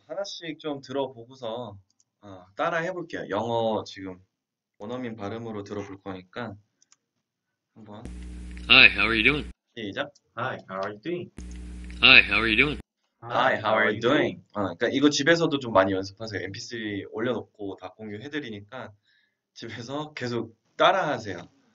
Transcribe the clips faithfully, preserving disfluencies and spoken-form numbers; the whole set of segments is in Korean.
하나씩 좀 들어보고서 어, 따라 해볼게요. 영어 지금 원어민 발음으로 들어볼 거니까 한번 Hi, how are you doing? 시작. Hi, how are you doing? Hi, how are you doing? Hi, how are you doing? 어, 그러니까 이거 집에서도 좀 많이 연습하세요. 엠피쓰리 올려놓고 다 공유해드리니까 집에서 계속 따라하세요.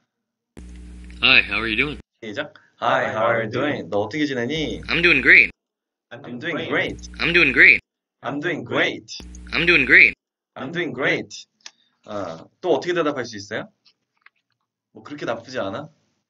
Hi, how are you doing? 시작. Hi, how are you doing? 너 어떻게 지내니? I'm doing great. I'm doing great. I'm doing great. I'm doing great. I'm doing great. I'm doing great. 어, 또 어떻게 대답할 수 있어요? 뭐 그렇게 나쁘지 않아?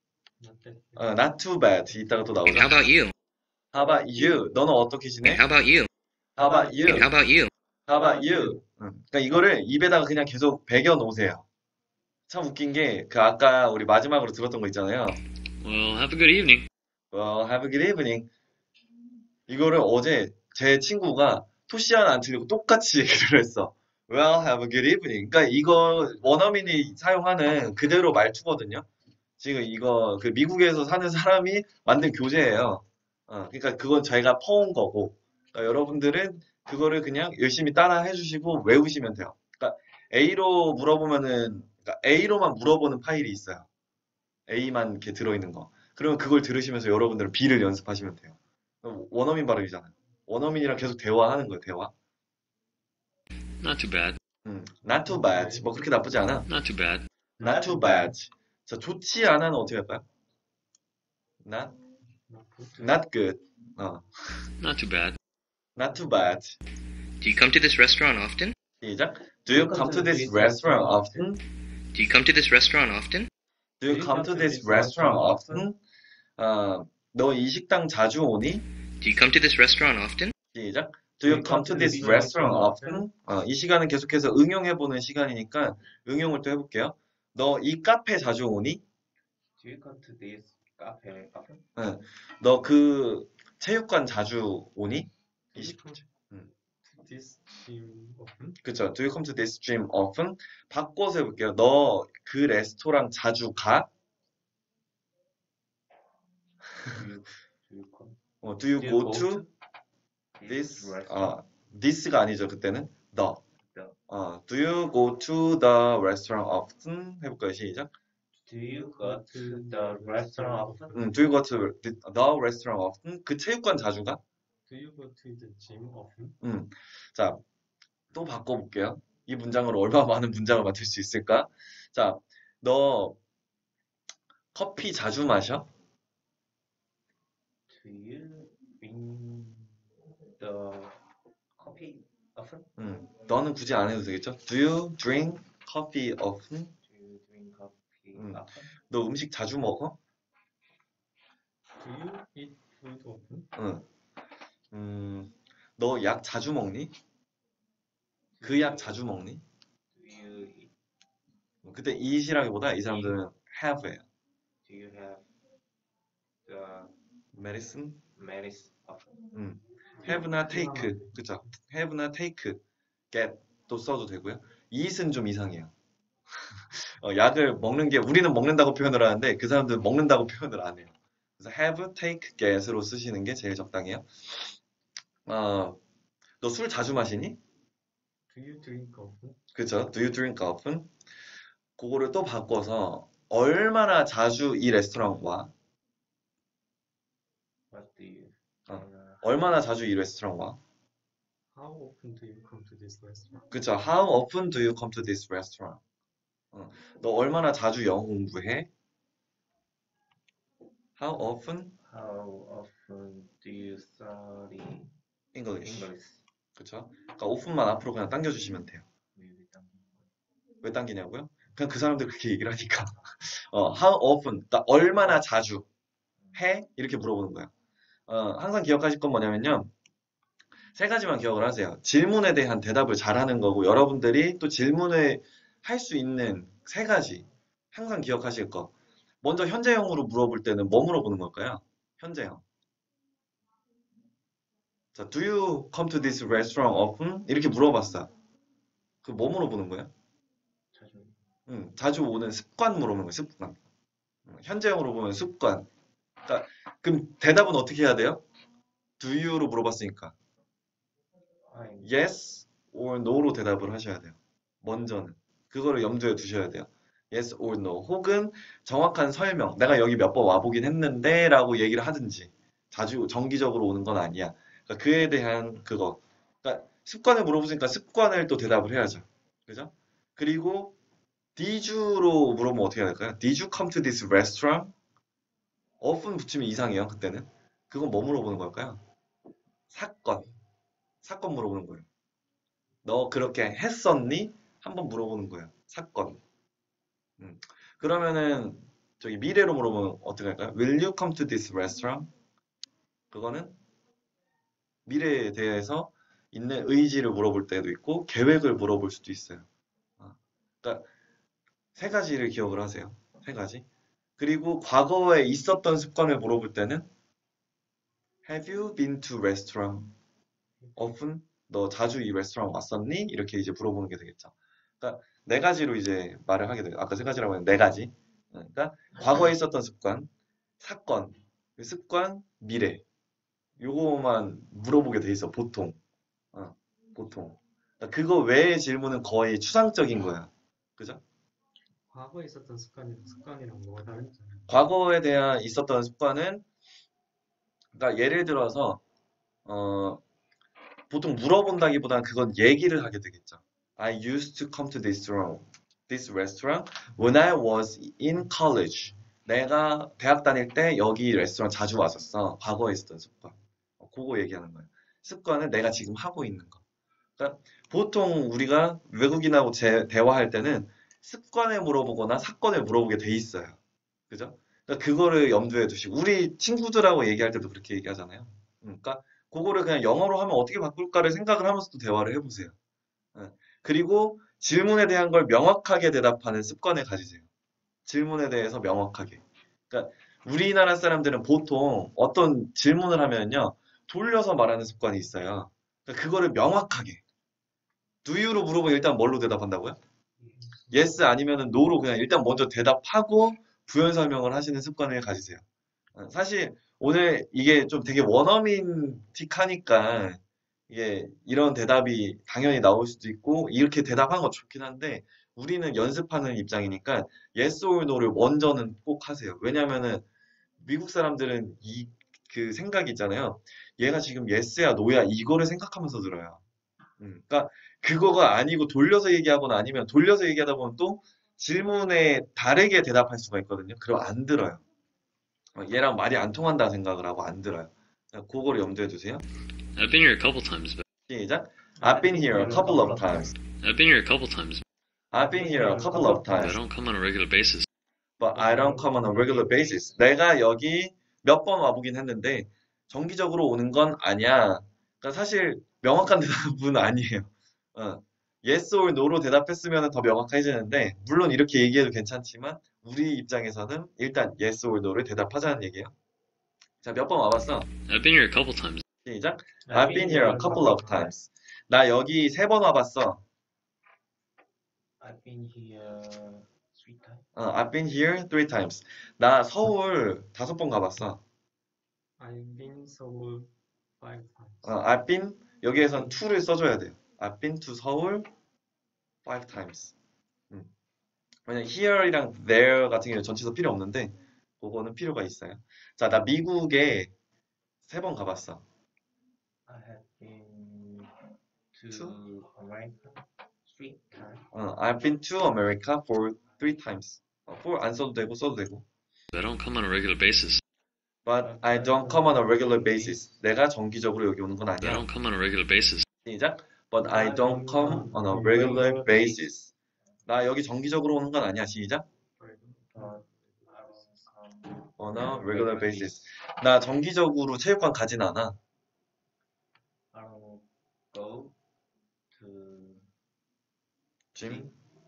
어, not too bad. 이따가 또 나오죠. How about you? How about you? 너는 어떻게 지내? How about you? How about you? How about you? How about you? 응. 그러니까 이거를 입에다가 그냥 계속 배겨 놓으세요. 참 웃긴 게 그 아까 우리 마지막으로 들었던 거 있잖아요. Well, have a good evening. Well, have a good evening. 이거를 어제 제 친구가 토시 하나 안 틀리고 똑같이 얘기를 했어. Well, have a good evening. 그러니까 이거 원어민이 사용하는 그대로 말투거든요. 지금 이거 그 미국에서 사는 사람이 만든 교재예요. 어, 그러니까 그건 자기가 퍼온 거고 그러니까 여러분들은 그거를 그냥 열심히 따라 해주시고 외우시면 돼요. 그러니까 A로 물어보면은 그러니까 A로만 물어보는 파일이 있어요. A만 이렇게 들어있는 거. 그러면 그걸 들으시면서 여러분들은 B를 연습하시면 돼요. 원어민 발음이잖아요. 원어민이랑 계속 대화하는 거예요, 대화. Not too bad. 음, not too bad. 뭐 그렇게 나쁘지 않아. Not too bad. Not too bad. 자, 좋지 않아는 어떻게 할까요? Not, not good. 어, Not too bad. not too bad. Do you come to this restaurant often? 시작. Do you come to this restaurant often? Do you come to this restaurant often? Do you come to this restaurant often? 어, 너 이 식당 자주 오니? Do you come to this restaurant often? 시작. Do you come to this restaurant often? 어, 이 시간은 계속해서 응용해보는 시간이니까 응용을 또 해볼게요. 너 이 카페 자주 오니? Do you come to this cafe often? 응. 너 그 체육관 자주 오니? 이 시- 음. This gym often? 그쵸. Do you come to this gym often? 바꿔서 해볼게요. 너 그 레스토랑 자주 가? Do you, do you come 어, do you do you go go to to this? restaurant? 아, this가 아니죠. 그때는 the. The. 어, do you go to the restaurant often? 해볼까요? 시작. Do you go to the restaurant often? 음, do you go to the, the restaurant often? 그 체육관 자주 가? Do you go to the gym often? 음. 자, 또 바꿔볼게요. 이 문장으로 얼마나 많은 문장을 만들 수 있을까? 자, 너 커피 자주 마셔? Do you drink the coffee often? 음, 너는 굳이 안 해도 되겠죠? Do you drink coffee often? Do you drink coffee 음. often? 너 음식 자주 먹어? Do you eat food often? 응. 음, 너 약 자주 먹니? 그 약 자주 먹니? Do you eat? 그때 eat이라기보다 이 사람들은 have예요. Do you have the medicine? medicine often? 음. have나 take, 그쵸? have나 take, get 또 써도 되고요. eat은 좀 이상해요. 어, 약을 먹는 게 우리는 먹는다고 표현을 하는데 그 사람들은 먹는다고 표현을 안 해요. 그래서 have, take, get으로 쓰시는 게 제일 적당해요. 어, 너 술 자주 마시니? Do you drink often? 그쵸? Do you drink often? 그거를 또 바꿔서 얼마나 자주 이 레스토랑 와? What do you? 어. Uh, 얼마나 자주 이 레스토랑 와? how often do you come to this restaurant? 그쵸? How often do you come to this restaurant? 어. 너 얼마나 자주 영어 공부해? How often? How often do you study English. English? 그쵸? 그러니까 often만 앞으로 그냥 당겨주시면 돼요. 왜 당기냐고요? 그냥 그 사람들 그렇게 얘기를 하니까. 어, how often? 그러니까 얼마나 자주 해? 이렇게 물어보는 거예요. 어, 항상 기억하실 건 뭐냐면요. 세 가지만 기억을 하세요. 질문에 대한 대답을 잘하는 거고 여러분들이 또 질문을 할 수 있는 세 가지 항상 기억하실 거. 먼저 현재형으로 물어볼 때는 뭐 물어보는 걸까요? 현재형. 자, do you come to this restaurant often? 이렇게 물어봤어요. 그 뭐 물어보는 거예요? 자주. 음, 자주 오는 습관 물어보는 거예요. 습관. 음, 현재형으로 보면 습관. 그러니까, 그럼 대답은 어떻게 해야 돼요? do you로 물어봤으니까. I'm yes or no로 대답을 하셔야 돼요. 먼저는. 그거를 염두에 두셔야 돼요. yes or no. 혹은 정확한 설명. 내가 여기 몇 번 와보긴 했는데 라고 얘기를 하든지. 자주 정기적으로 오는 건 아니야. 그러니까 그에 대한 그거. 그러니까 습관을 물어보니까 습관을 또 대답을 해야죠. 그죠? 그리고 did you로 물어보면 어떻게 해야 될까요? Did you come to this restaurant? often 붙이면 이상해요. 그때는. 그건 뭐 물어보는 걸까요? 사건. 사건 물어보는 거예요. 너 그렇게 했었니? 한번 물어보는 거예요. 사건. 음. 그러면은 저기 미래로 물어보면 어떻게 할까요? Will you come to this restaurant? 그거는 미래에 대해서 있는 의지를 물어볼 때도 있고 계획을 물어볼 수도 있어요. 아, 그러니까 세 가지를 기억을 하세요. 세 가지. 그리고 과거에 있었던 습관을 물어볼 때는 Have you been to restaurant? often? 너 자주 이 레스토랑 왔었니? 이렇게 이제 물어보는 게 되겠죠. 그러니까 네 가지로 이제 말을 하게 돼요. 아까 세 가지라고 했는데 네 가지. 그러니까 과거에 있었던 습관, 사건, 습관, 미래. 요거만 물어보게 돼 있어, 보통. 어, 보통. 그러니까 그거 외의 질문은 거의 추상적인 거야. 그죠? 과거에 있었던 습관이랑 습관이랑 뭐가 다른잖아요. 과거에 대한 있었던 습관은, 그러니까 예를 들어서, 어, 보통 물어본다기보다는 그건 얘기를 하게 되겠죠. I used to come to this restaurant, this restaurant when I was in college. 내가 대학 다닐 때 여기 레스토랑 자주 왔었어. 과거에 있었던 습관. 어, 그거 얘기하는 거예요. 습관은 내가 지금 하고 있는 거. 그러니까 보통 우리가 외국인하고 제, 대화할 때는 습관을 물어보거나 사건을 물어보게 돼 있어요. 그죠? 그러니까 그거를 염두에 두시고 우리 친구들하고 얘기할 때도 그렇게 얘기하잖아요. 그러니까 그거를 그냥 영어로 하면 어떻게 바꿀까를 생각을 하면서도 대화를 해보세요. 예. 그리고 질문에 대한 걸 명확하게 대답하는 습관을 가지세요. 질문에 대해서 명확하게. 그러니까 우리나라 사람들은 보통 어떤 질문을 하면요. 돌려서 말하는 습관이 있어요. 그러니까 그거를 명확하게. Do you로 물어보면 일단 뭘로 대답한다고요? yes 아니면은 no로 그냥 일단 먼저 대답하고 부연 설명을 하시는 습관을 가지세요. 어, 사실 오늘 이게 좀 되게 원어민틱하니까 이게 이런 대답이 당연히 나올 수도 있고 이렇게 대답하는 거 좋긴 한데 우리는 연습하는 입장이니까 yes or no를 먼저는 꼭 하세요. 왜냐면은 미국 사람들은 이 그 생각이 있잖아요. 얘가 지금 yes야 no야 이거를 생각하면서 들어요. 음, 그러니까 그거가 아니고 돌려서 얘기하거나 아니면 돌려서 얘기하다 보면 또 질문에 다르게 대답할 수가 있거든요. 그럼 안 들어요. 어, 얘랑 말이 안 통한다 생각을 하고 안 들어요. 그거를 염두에 두세요. I've been here a couple times, but 시작. I've been here a couple of times. I've been here a couple times, I've been here a couple of but I times. don't come on a regular basis. But I don't come on a regular basis. 내가 여기 몇 번 와보긴 했는데 정기적으로 오는 건 아니야. 그러니까 사실 명확한 대답은 아니에요. 어. yes or no로 대답했으면 더 명확해지는데 물론 이렇게 얘기해도 괜찮지만 우리 입장에서는 일단 yes or no를 대답하자는 얘기예요. 자, 몇 번 와봤어? I've been here a couple times. 시작. I've been here a couple of times. 나 여기 세 번 와봤어. I've been here three times. 어, I've been here three times. 나 서울 다섯 번 가봤어. I've been 서울 five times. 어, I've been 여기에선 to를 써줘야 돼요. I've been to 서울 five times. 음. 왜냐면 here이랑 there 같은 경우는 전치사 필요 없는데 그거는 필요가 있어요. 자, 나 미국에 세 번 가봤어. I have been to Two? America three times. 어, I've been to America for three times. 어, for 안 써도 되고 써도 되고. But I don't come on a regular basis. But I don't come on a regular basis. 내가 정기적으로 여기 오는 건 But I 아니야. don't come on a regular basis. 시작. But I don't come on a regular basis. 나 여기 정기적으로 오는 건 아니야. 시작. But I don't come On a regular basis. 나 정기적으로 체육관 가진 않아. I don't go to Gym?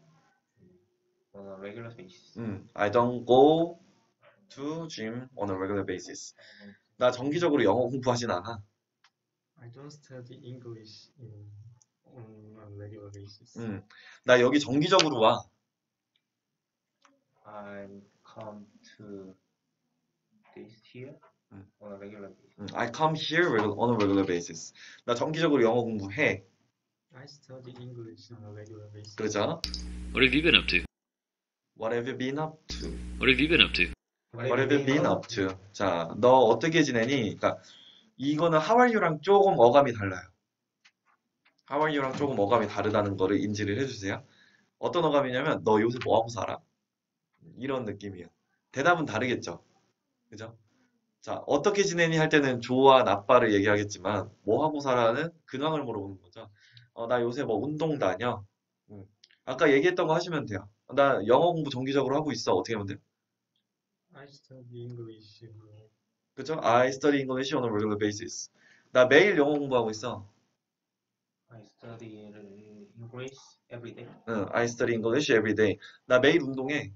on a regular basis. 음, I don't go to gym on a regular basis. 나 정기적으로 영어 공부하진 않아. I don't study English in on a regular basis. 음, 나 여기 정기적으로 와. I come to this here on a regular basis. 음, I come here regu- on a regular basis. 나 정기적으로 영어 공부해. I study English on a regular basis. 그러죠? What have you been up to? What have you been up to? What have you been up to? What have you been up to? 자, 너 어떻게 지내니? 그러니까 이거는 How are you랑 조금 어감이 달라요. How are you랑 조금 어감이 다르다는 거를 인지를 해주세요. 어떤 어감이냐면 너 요새 뭐 하고 살아? 이런 느낌이에요. 대답은 다르겠죠. 그죠? 자, 어떻게 지내니 할 때는 좋아, 나빠를 얘기하겠지만 뭐 하고 살아는 근황을 물어보는 거죠. 어, 나 요새 뭐 운동 다녀. 음. 아까 얘기했던 거 하시면 돼요. 나 영어 공부 정기적으로 하고 있어. 어떻게 하면 돼요? I study English. uh, 그죠? I study English on a regular basis. 나 매일 영어 공부하고 있어. I study English every day. 응, I study English every day. 나 매일 운동해.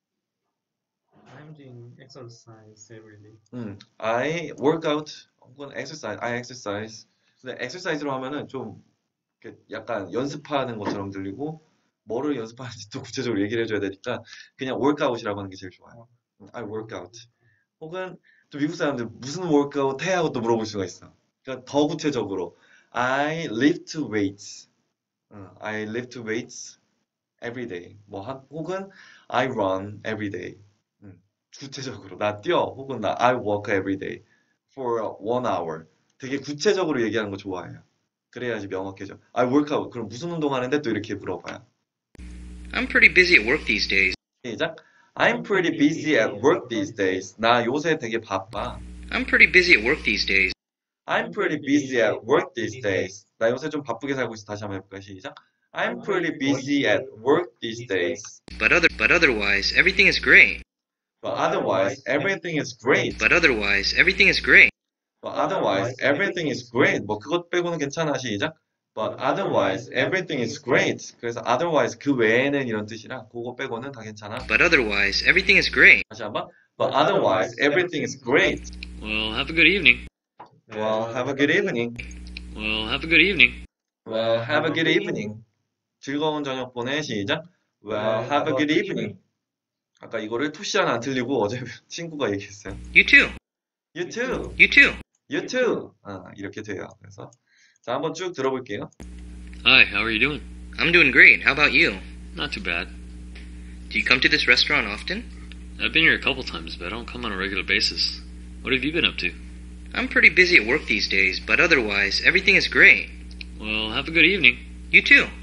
I'm doing exercise every day. 응, I work out. 혹은 exercise. I exercise. 근데 exercise로 하면은 좀 이렇게 약간 연습하는 것처럼 들리고 뭐를 연습하는지 또 구체적으로 얘기를 해줘야 되니까 그냥 workout이라고 하는 게 제일 좋아요. 응, I work out. 혹은 또 미국 사람들 무슨 workout 해? 하고 또 물어볼 수가 있어. 그러니까 더 구체적으로 I lift weights. 응, I lift weights every day. 뭐 한, 혹은 I run every day. 응, 구체적으로 나 뛰어. 혹은 나 I walk every day for one hour. 되게 구체적으로 얘기하는 거 좋아해요. 그래야지 명확해져. I work out. 그럼 무슨 운동하는데 또 이렇게 물어봐요. I'm pretty busy at work these days. 시작. I'm pretty busy at work these days. 나 요새 되게 바빠. I'm pretty busy at work these days. I'm pretty busy at work these days. 나 요새 좀 바쁘게 살고 있어. 다시 한번 해볼까요? 시작. I'm pretty busy at work these days. But other but otherwise everything is great. But otherwise, everything is great. But otherwise everything is great. But otherwise, everything is great. 뭐 그것 빼고는 괜찮아. 시작. But otherwise, everything is great. 그래서 otherwise 그 외에는 이런 뜻이라 그거 빼고는 다 괜찮아. But otherwise everything is great. 다시 한번. But otherwise, everything is great. Well, have a good evening. Well, have a good evening. Well, have a good evening. Well, have a good evening. 즐거운 저녁 보내. 시작. Well, have a good evening. 아까 이거를 투시 하나 안 틀리고 어제 친구가 얘기했어요. You too. You too. You too. You too. 아, 이렇게 돼요. 그래서 자, 한번 쭉 들어볼게요. Hi, how are you doing? I'm doing great. How about you? Not too bad. Do you come to this restaurant often? I've been here a couple times, but I don't come on a regular basis. What have you been up to? I'm pretty busy at work these days, but otherwise everything is great. Well, have a good evening. You too.